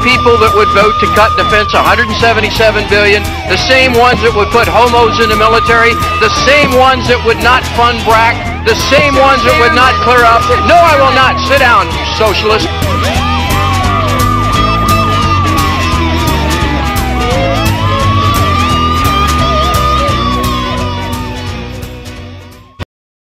people that would vote to cut defense $177 billion, the same ones that would put homos in the military, the same ones that would not fund BRAC, the same ones that would not clear up. No, I will not. Sit down, socialist.